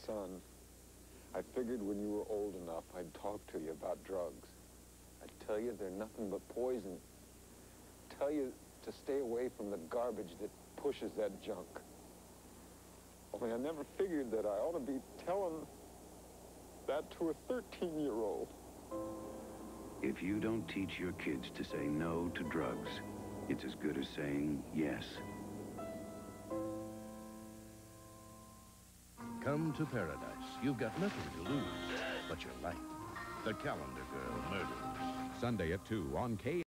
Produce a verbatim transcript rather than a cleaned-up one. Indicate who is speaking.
Speaker 1: son. I figured when you were old enough, I'd talk to you about drugs. I'd tell you they're nothing but poison. Tell you to stay away from the garbage that pushes that junk. Only I never figured that I ought to be telling that to a thirteen-year-old.
Speaker 2: If you don't teach your kids to say no to drugs, it's as good as saying yes.
Speaker 3: Come to paradise. You've got nothing to lose but your life. The Calendar Girl Murders.
Speaker 4: Sunday at two on K.